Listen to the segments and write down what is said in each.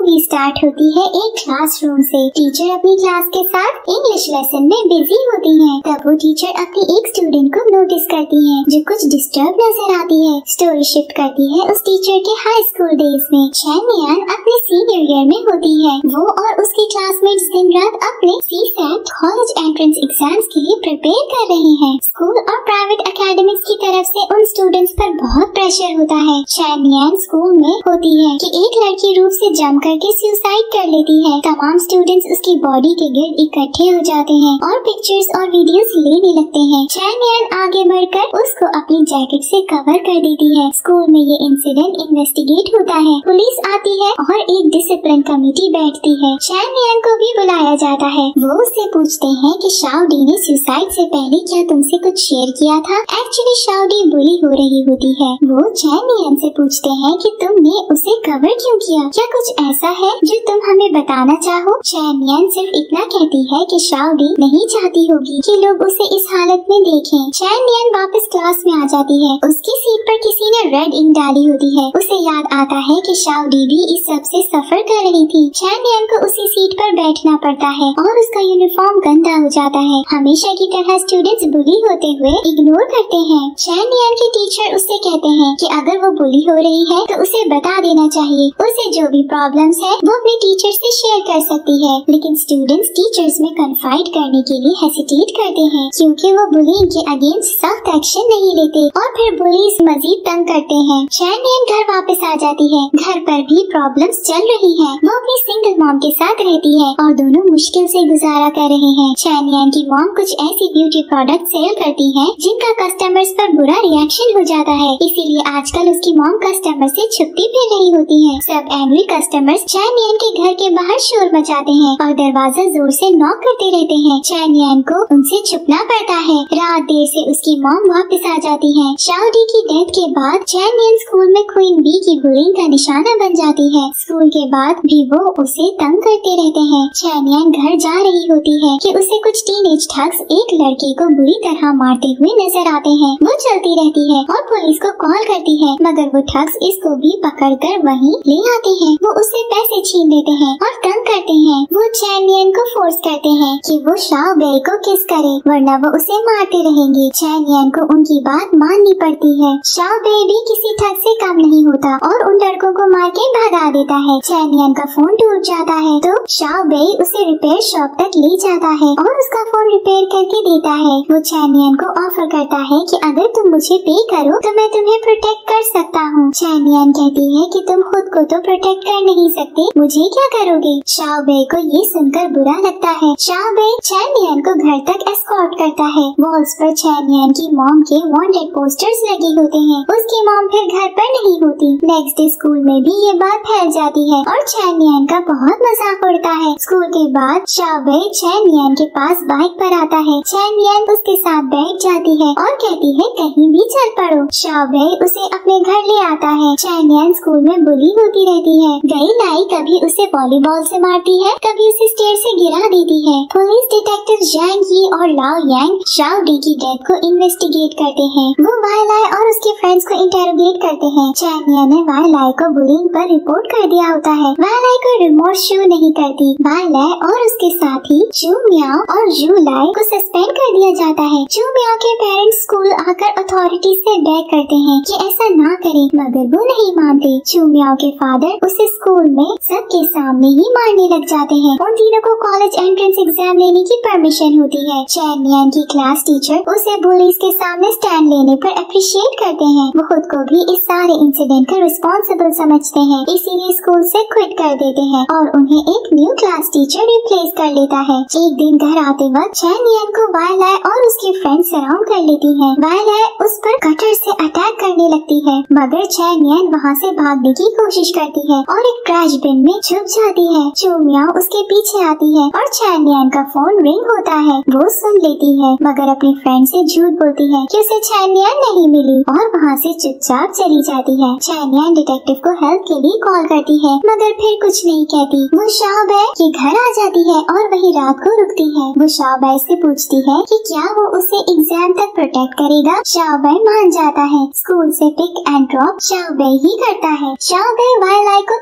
Movie start होती है एक क्लासरूम से। टीचर अपनी क्लास के साथ इंग्लिश लेसन में बिजी होती हैं। तब वो टीचर अपनी एक स्टूडेंट को नोटिस करती है जो कुछ डिस्टर्ब नजर आती है। स्टोरी शिफ्ट करती है उस टीचर के हाई स्कूल डेज में। चैनियन अपने सीनियर ईयर में होती है। वो और उसके क्लासमेट्स दिन रात अपने CSAT कॉलेज एंट्रेंस एग्जाम्स के लिए प्रिपेयर कर रहे हैं। स्कूल और प्राइवेट एकेडमिक्स की तरफ से उन स्टूडेंट्स पर बहुत प्रेशर होता है। चैनियन स्कूल में होती है कि एक लड़की रूफ से जंप करके सुसाइड कर लेती है। तमाम स्टूडेंट्स उसकी बॉडी के गिर्द इकट्ठे हो जाते हैं और पिक्चर्स और वीडियोस लेने लगते हैं। चैनियन आगे बढ़कर उसको अपनी जैकेट से कवर कर देती है। स्कूल में ये इंसिडेंट इन्वेस्टिगेट होता है। पुलिस आती है और एक डिसिप्लिन कमेटी बैठती है। चैनियन को भी बुलाया जाता है। वो उससे पूछते हैं कि शाओडी ने सुसाइड से पहले क्या तुमसे कुछ शेयर किया था। एक्चुअली शाओडी बुली हो रही होती है। वो चैनियन से पूछते हैं कि तुमने उसे कवर क्यों किया, क्या कुछ ऐसा है जो तुम हमें बताना चाहो। चैनियन सिर्फ इतना कहती है कि शाओडी नहीं चाहती होगी कि लोग उसे इस हालत में देखें। चैनियन वापस क्लास में आ जाती है। उसकी सीट पर किसी ने रेड इंक डाली होती है। उसे याद आता है कि शाओडी भी इस सब से सफर कर रही थी। चैनियन को उसी सीट पर बैठना पड़ता है और उसका यूनिफॉर्म गंदा हो जाता है। हमेशा की तरह स्टूडेंट्स बुली होते हुए इग्नोर करते हैं। चैनियन के टीचर उससे कहते हैं कि अगर वो बुली हो रही है तो उसे बता देना चाहिए। उसे जो भी प्रॉब्लम्स है वो अपने टीचर से शेयर कर सकती है। लेकिन स्टूडेंट्स टीचर्स में कन्फाइड करने के लिए हेसिटेट करते हैं क्योंकि वो बुलिंग के अगेंस्ट सख्त एक्शन नहीं लेते और फिर बुलीज मजीद तंग करते हैं। चैनियन घर वापस आ जाती है। घर पर भी प्रॉब्लम्स चल रही है। वो अपनी सिंगल मॉम के साथ रहती है और दोनों मुश्किल से गुजारा कर रहे हैं। चैनियन की मॉम कुछ ऐसी ब्यूटी प्रोडक्ट सेल करती है जिनका कस्टमर्स पर बुरा रिएक्शन हो जाता है। इसीलिए आजकल उसकी मॉम कस्टमर से छुट्टी फिर रही होती है। सब एंग्री कस्टमर्स चैनियन के घर के बाहर शोर मचाते हैं और दरवाजा जोर से नॉक करते रहते हैं। चैनियन को उनसे छुपना पड़ता है। रात देर से उसकी मॉम वापस आ जाती है। शाओडी की डेथ के बाद चैनियन स्कूल में क्वीन बी की बुलिंग का निशाना बन जाती है। स्कूल के बाद भी वो उसे तंग करते रहते हैं। चैनियन घर जा रही होती है कि उसे कुछ टीनेज ठग्स एक लड़के को बुरी तरह मारते हुए नजर आते हैं। वो चलती रहती है और पुलिस को कॉल करती है मगर वो ठग्स इसको भी पकड़कर वहीं ले आते हैं। वो उससे पैसे छीन लेते हैं और तंग करते हैं। वो चैनियन को फोर्स करते हैं कि वो शाओ बेई को किस करे वरना वो उसे मारते रहेंगे। चैनियन को उनकी बात माननी पड़ती है। शाओ बेई भी किसी ठग से कम नहीं होता और उन लड़कों को मार के भगा देता है। चैनियन का फोन टूट जाता है तो शाओ बेई उसे रिपेयर शॉप तक ले जाता है और उसका फोन रिपेयर करके देता है। वो चैनियन को ऑफर करता है कि अगर तुम मुझे पे करो तो मैं तुम्हें प्रोटेक्ट कर सकता हूँ। चैनियन कहती है कि तुम खुद को तो प्रोटेक्ट कर नहीं सकते, मुझे क्या करोगे। शाओ बेई को ये सुनकर बुरा लगता है। शाओ बेई चैनियन को घर तक एस्कॉर्ट करता है। वॉल्स पर चैनियन की मॉम के वांटेड पोस्टर्स लगे होते हैं। उसकी मॉम फिर घर पर नहीं होती। नेक्स्ट डे स्कूल में भी ये बात फैल जाती है और चैनियन का बहुत मजाक उड़ता है। स्कूल के बाद शाओ बेई चैनियन के पास बाइक पर आता है। चैनियन उसके साथ बैठ जाती है और कहती है कहीं भी चल पड़ो। शाओ बेई उसे अपने घर ले आता है। चैनियन स्कूल में बुली होती रहती है। गई लाई कभी उसे वॉलीबॉल से मारती है, कभी उसे स्टेयर से गिरा देती है। पुलिस डिटेक्टिव यांग यी और लाओ यांग शाओडी की डेथ को इन्वेस्टिगेट करते हैं। वो वाई लाई और उसके फ्रेंड्स को इंटेरोगेट करते हैं। चैनियन ने वाई लाई को बुलिंग पर रिपोर्ट कर दिया होता है। वाई लाई को रिमोर्स शो नहीं करती। वाई लाई और उसके साथी चू मियाओ और जू लाई को सस्पेंड कर दिया जाता है। चू मियाओ के पेरेंट्स स्कूल आकर अथॉरिटी से बेग करते हैं कि ऐसा ना करे मगर वो नहीं मानते। चू मियाओ के फादर उसे स्कूल में सबके सामने ही मारने लग जाते हैं। उन तीनों को कॉलेज एंट्रेंस एग्जाम लेने की परमिशन होती है। चैनियन की क्लास टीचर उसे पुलिस के सामने स्टैंड लेने पर अप्रिशिएट करते हैं। वो खुद को भी इस सारे इंसिडेंट का रिस्पॉन्सिबल समझते हैं, इसीलिए स्कूल से क्विट कर देते हैं और उन्हें एक न्यू क्लास टीचर रिप्लेस कर लेता है। एक दिन घर आते वक्त चैनियन को वाई लाई और उसके फ्रेंड सराउंड कर लेती है। वाई लाई उस पर कटर से अटैक करने लगती है मगर चैनियन वहाँ से भागने की कोशिश करती है और एक ट्रैश बिन में छुप जाती है। चू मियाओ उसके पीछे आती है और चैनियन का फोन रिंग होता है। वो सुन लेती है मगर अपने फ्रेंड से झूठ बोलती है कि उसे चैनियन नहीं मिली और वहाँ से चुपचाप चली जाती है। चैनियन डिटेक्टिव को हेल्प के लिए कॉल करती है मगर फिर कुछ नहीं कहती। वो शाओ बेई के घर आ जाती है और वही रात को रुकती है। वो शाओ बेई से पूछती है कि क्या वो उसे एग्जाम तक प्रोटेक्ट करेगा। शाओ बेई मान जाता है। स्कूल से पिक एंड ड्रॉप शाओ बेई ही करता है। शाओ बेई वाई लाई को थ्रेट करता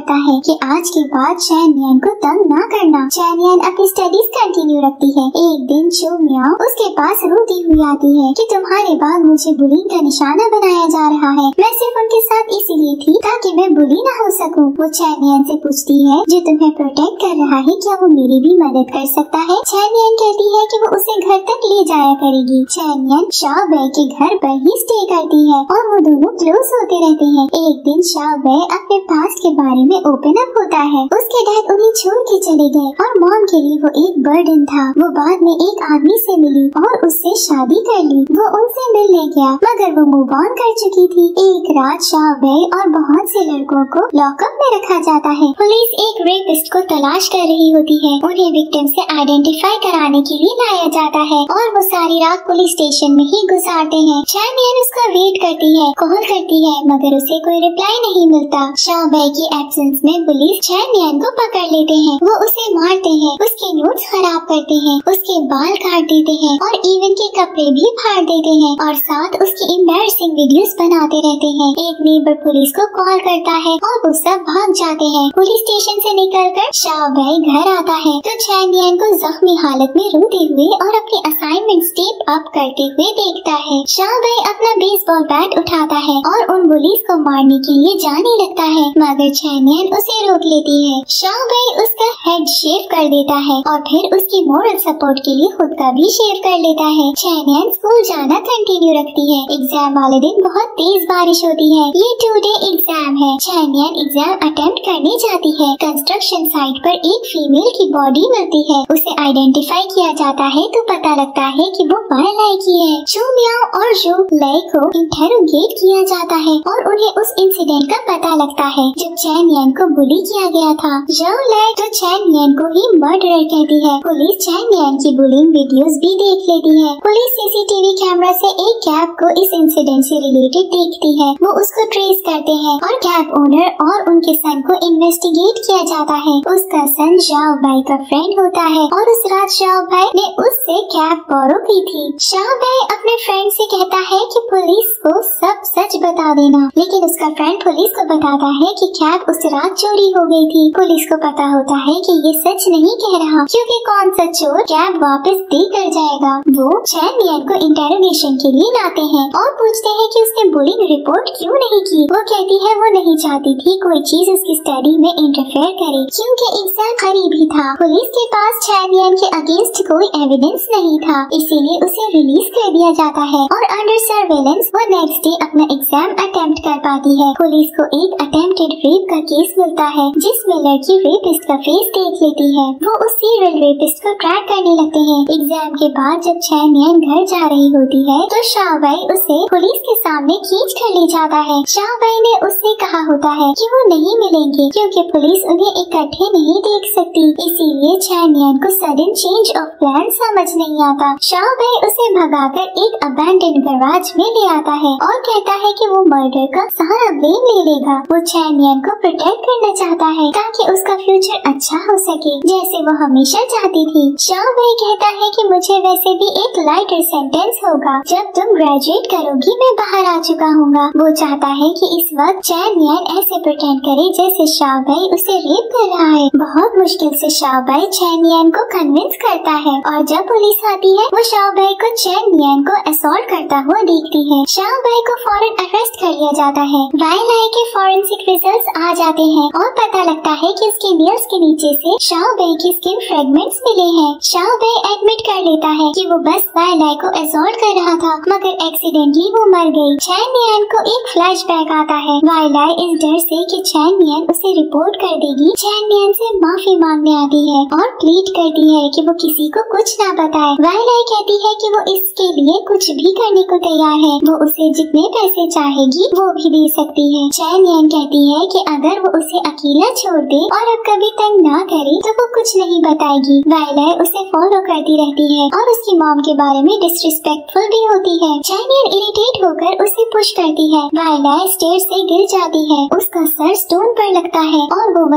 करता है कि आज के बाद चैन यान को तंग ना करना। चैन यान अपनी स्टडीज कंटिन्यू रखती है। एक दिन चू मियाओ उसके पास रोती हुई आती है कि तुम्हारे बाद मुझे बुलिंग का निशाना बनाया जा रहा है। मैं सिर्फ उनके साथ इसीलिए थी ताकि मैं बुली ना हो सकूं। वो चैन यान से पूछती है जो तुम्हें प्रोटेक्ट कर रहा है क्या वो मेरी भी मदद कर सकता है। चैन यान कहती है कि वो उसे घर तक ले जाया करेगी। चैन यान शाओ बे के घर पर ही स्टे करती है और वो दोनों क्लोज होते रहते हैं। एक दिन शाओ बे अपने पास्ट के बारे में ओपन अप होता है। उसके डैड उन्हें छोड़ के चले गए और मॉम के लिए वो एक बर्डन था। वो बाद में एक आदमी से मिली और उससे शादी कर ली। वो उनसे मिलने गया मगर वो मूव ऑन कर चुकी थी। एक रात शाओ बे और बहुत से लड़कों को लॉकअप में रखा जाता है। पुलिस एक रेपिस्ट को तलाश कर रही होती है। उन्हें विक्टिम से आइडेंटिफाई कराने के लिए लाया जाता है और वो सारी रात पुलिस स्टेशन में ही गुजारते हैं। चैन यान उसका वेट करती है, कॉल करती है मगर उसे कोई रिप्लाई नहीं मिलता। शाओ बे की एब्सेंस में पुलिस चैन यान को पकड़ लेते हैं। वो उसे मारते हैं, उसके नोट्स खराब करते हैं, उसके बाल काट देते हैं और इवन के कपड़े भी फाड़ देते हैं और साथ उसकी एम्बैरसिंग वीडियोस बनाते रहते हैं। एक नेबर पुलिस को कॉल करता है और वो सब भाग जाते हैं। पुलिस स्टेशन से निकलकर शाओ बे घर आता है तो चैन यान को जख्मी हालत में रोते हुए और अपनी असाइनमेंट स्टेप अप करते हुए देखता है। शाओ बे अपना बेसबॉल बैट उठाता है और उन पुलिस को मारने के लिए जाने लगता है मगर चैन यान उसे रोक लेती है। शाओ बे उसका हेड शेव कर देता है और फिर उसकी मोरल सपोर्ट के लिए खुद का भी शेव कर लेता है। चैन यान स्कूल जाना कंटिन्यू रखती है। एग्जाम वाले दिन बहुत तेज बारिश होती है। ये 2 डे एग्जाम है। चैन यान एग्जाम अटेम्प्ट करने जाती है। कंस्ट्रक्शन साइट पर एक फीमेल की बॉडी मिलती है। उसे आइडेंटिफाई किया जाता है तो पता लगता है कि वो वाई लाई की है। चू मियाओ और जू लई को इंटेरोगेट किया जाता है और उन्हें उस इंसिडेंट का पता लगता है जब चैन यान को बुली किया गया था। जू लई तो चैन यान को ही मर्डरर कहती है। पुलिस चैन यान की बुलिंग वीडियोस भी देख लेती है। पुलिस सीसीटीवी कैमरा से एक कैब को इस इंसिडेंट से रिलेटेड देखती है। वो उसको ट्रेस करते हैं और कैब ओनर और उनके सन को इन्वेस्टिगेट किया जाता है। उसका सन शाओ भाई का फ्रेंड होता है और उस रात शाओ भाई ने उससे कैब बोरो की थी। शाओ भाई अपने फ्रेंड से कहता है कि पुलिस को सब सच बता देना लेकिन उसका फ्रेंड पुलिस को बताता है कि कैब उस रात चोरी हो गई थी। पुलिस को पता होता है कि ये सच नहीं कह रहा क्योंकि कौन सा चोर कैब वापस दे कर जाएगा। वो चैन यान को इंटेरोगेशन के लिए लाते हैं और पूछते हैं कि उसने बुलिंग रिपोर्ट क्यों नहीं की। वो कहती है वो नहीं चाहती थी कोई चीज उसकी स्टडी में इंटरफेयर करे क्योंकि एग्जाम करीब ही था। पुलिस के पास चैन यान के अगेंस्ट कोई एविडेंस नहीं था इसीलिए उसे रिलीज कर दिया जाता है और अंडर सर्वेलेंस वो नेक्स्ट डे अपना एग्जाम अटेम्प्ट कर पाती है। पुलिस को एक अटेम्प्टेड रेप का केस मिलता है जिसमें लड़की रेपिस्ट का फेस देख लेती है। वो उस सीरियल रेपिस्ट को ट्रैक करने लगते हैं। एग्जाम के बाद जब चैन यान घर जा रही होती है तो शाओ भाई उसे पुलिस के सामने खींच कर ले जाता है। शाओ भाई ने उससे कहा होता है कि वो नहीं मिलेंगे क्योंकि पुलिस उन्हें इकट्ठे नहीं देख सकती इसीलिए चैन यान को सडन चेंज ऑफ प्लान समझ नहीं आता। शाओ भाई उसे भगाकर एक अबैंडन गैराज में ले आता है और कहता है कि वो मर्डर का सारा ब्लेम ले लेगा। वो चैन यान को प्रोटेक्ट करना चाहता है ताकि उसका फ्यूचर अच्छा हो सके जैसे वो हमेशा चाहती थी। शाओ भाई कहता है कि मुझे वैसे भी एक लाइटर सेंटेंस होगा जब तुम ग्रेजुएट करोगी मैं बाहर आ चुका हूँगा। वो चाहता है कि इस वक्त चैन यान ऐसे प्रिटेंड करे जैसे शाओ भाई उसे रेप कर रहा है। बहुत मुश्किल से शाओ भाई चैन यान को कन्विंस करता है और जब पुलिस आती है वो शाओ भाई को चैन यान को असॉल्ट करता हुआ देखती है। शाओ भाई को फौरन अरेस्ट कर लिया जाता है। वाई लाई के फॉरेंसिक रिजल्ट्स आ जाते हैं और पता लगता है कि उसके नेल्स के नीचे से शाओ भाई की स्किन फ्रेगमेंट्स मिले हैं। शाओ भाई एडमिट कर लेता है कि वो बस वाई लाई को असॉल्ट कर रहा था मगर एक्सीडेंटली वो मर गई। चैन यान को एक फ्लैशबैक आता है। वाई लाई इस डर से कि चैन यान उसे रिपोर्ट कर देगी चैन यान से माफी मांगने आती है और प्लीड करती है कि वो किसी को कुछ ना बताए। वाई लाई कहती है कि वो इसके लिए कुछ भी करने को तैयार है। वो उसे जितने पैसे चाहेगी वो भी दे सकती है। चैन यान कहती है कि अगर वो उसे अकेला छोड़ दे और अब कभी तंग ना करे तो वो कुछ नहीं बताएगी। वाई लाई उसे फॉलो करती रहती है और उसकी मॉम के बारे में डिसरिस्पेक्टफुल भी होती है। चैन यान इरिटेट होकर उसे पुश करती है। वाई लाई स्टेयर से गिर जाती है। उसका सर स्टोन पर लगता है और वो वहीं मर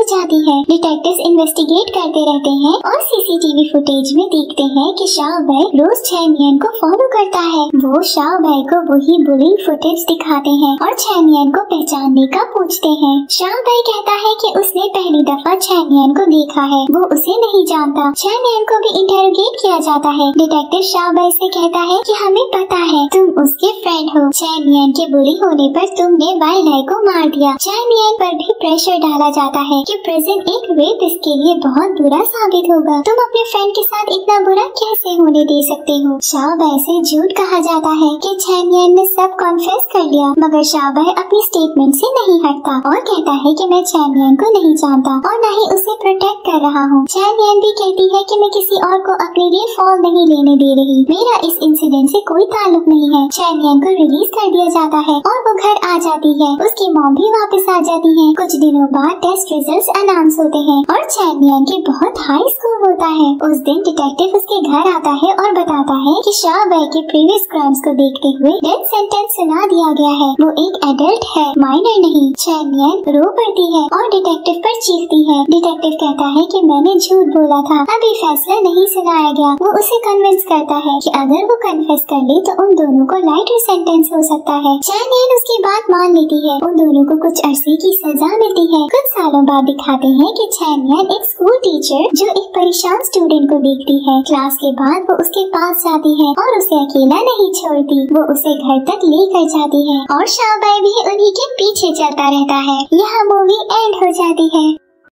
जाती है। डिटेक्टिव्स इन्वेस्टिगेट करते रहते हैं और सीसीटीवी फुटेज में देखते हैं कि शाओ भाई रोज चैनियन को फॉलो करता है। वो शाओ भाई को वही बुलिंग फुटेज दिखाते हैं और चैनियन को पहचानने का पूछते हैं। शाओ भाई कहता है कि उसने पहली दफा चैनियन को देखा है, वो उसे नहीं जानता। चैनियन को भी इंटेरोगेट किया जाता है। डिटेक्टिव शाओ भाई से कहता है कि हमें पता है तुम उसके फ्रेंड हो। चैनियन के बुली होने पर तुमने वाई लाई को मार दिया। चैनियन पर भी प्रेशर डाला जाता है कि प्रेजेंट एक रेप इसके लिए बहुत बुरा साबित होगा। तुम अपने फ्रेंड के साथ इतना बुरा कैसे होने दे सकते हो। शाओ भाई से झूठ कहा जाता है कि चैनियन ने सब कॉन्फेस कर लिया, मगर शाओ भाई अपनी स्टेटमेंट से नहीं हटता और कहता है कि मैं चैनियन को नहीं जानता और न ही उसे प्रोटेक्ट कर रहा हूँ। चैनियन भी कहती है कि मैं किसी और को अपने लिए फॉल नहीं लेने दे रही, मेरा इस इंसिडेंट से कोई ताल्लुक नहीं है। चैनियन को रिलीज कर दिया जाता है और वो घर आ जाती है। उसकी मॉम भी वापस आ जाती है। कुछ दिनों बाद टेस्ट रिजल्ट्स अनाउंस होते हैं और चैनियन के बहुत हाई स्कोर होता है। उस दिन डिटेक्टिव उसके घर आता है और बताता है कि शाओ भाई के प्रीवियस क्राइम्स को देखते हुए डेथ सेंटेंस सुना दिया गया है। वो एक एडल्ट है, माइनर नहीं। चैनियन रो पड़ती है और डिटेक्टिव पर चीखती है। डिटेक्टिव कहता है कि मैंने झूठ बोला था, अभी फैसला नहीं सुनाया गया। वो उसे कन्विंस करता है कि अगर वो कन्फेस कर ले तो उन दोनों को लाइटर सेंटेंस हो सकता है। चैनियन उसकी बात मान लेती है। उन दोनों को कुछ अरसे की सजा मिलती है। कुछ सालों बाद दिखाते हैं कि चैनियन एक स्कूल टीचर जो एक परेशान स्टूडेंट को देखती है। क्लास के बाद वो उसके पास जाती है और उसे अकेला नहीं छोड़ती, वो उसे घर तक लेकर जाती है और शाओ भाई भी उन्हीं के पीछे चलता रहता है। यहाँ मूवी एंड हो जाती है।